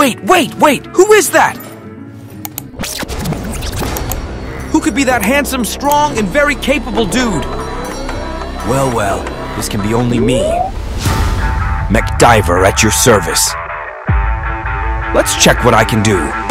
Wait! Who is that? Who could be that handsome, strong, and very capable dude? Well, this can be only me. MacDiver at your service. Let's check what I can do.